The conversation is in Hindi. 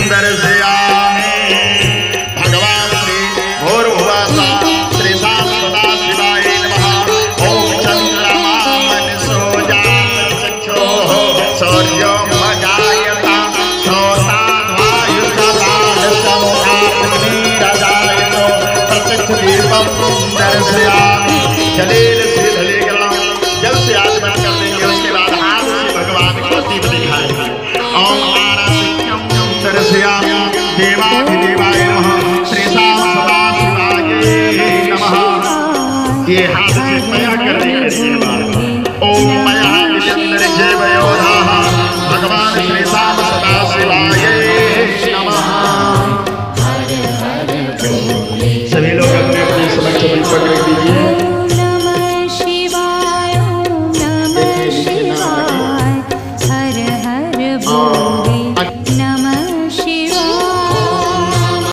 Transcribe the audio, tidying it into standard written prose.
दर्शयामि। भगवान श्री भूर्भुवः श्री सदा शिवाय नमः। ओम चंद्रमा मनसो जातचक्षुः सौर्यो मजायता श्रोतावायुषदालसमुद्राग्निरजायतो प्रत्यक्षदीपं दर्शयामि। जलेन से धलेकरणं, जल से आचमन कर देंगे, उसके बाद हाथ से भगवान को दीप दिखाएंगे। ओम आराधिक्यं दर्शयामि। देवाधिदेवाय नमः। श्री सदा शिवाय नमः। ये हाथ से मया कर देंगे। ओम मया विजंदर जय वयोधाः। भगवान श्री सदा शिवाय नमः। सभी लोग अपने अपने समक्ष दीपक रख दीजिए। नमः शिवाय